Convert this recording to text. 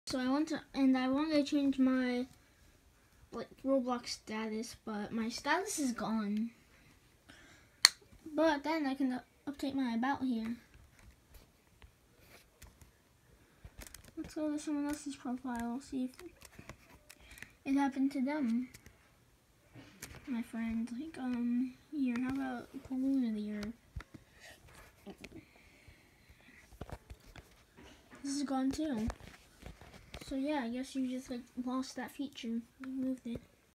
So I want to change my Roblox status, but my status is gone. But then I can update my about here. Let's go to someone else's profile, see if it happened to them. My friend, here, how about polluted here? This is gone too. So yeah, I guess you just lost that feature. Removed it.